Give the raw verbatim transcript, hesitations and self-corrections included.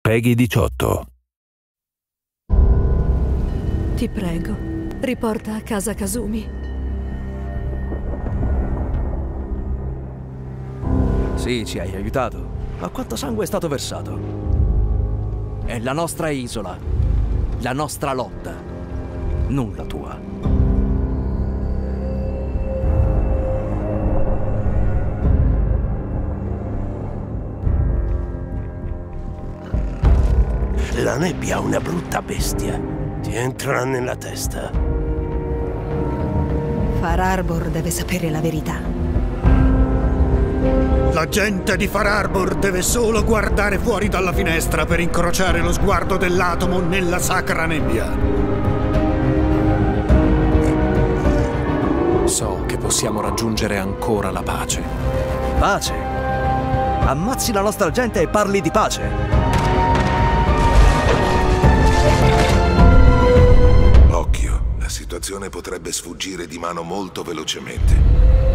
Peggy diciotto. Ti prego, riporta a casa Kasumi. Sì, ci hai aiutato. Ma quanto sangue è stato versato? È la nostra isola. La nostra lotta. Non la tua. La nebbia è una brutta bestia. Ti entra nella testa. Far Arbor deve sapere la verità. La gente di Far Arbor deve solo guardare fuori dalla finestra per incrociare lo sguardo dell'atomo nella sacra nebbia. So che possiamo raggiungere ancora la pace. Pace? Ammazzi la nostra gente e parli di pace? Occhio, la situazione potrebbe sfuggire di mano molto velocemente.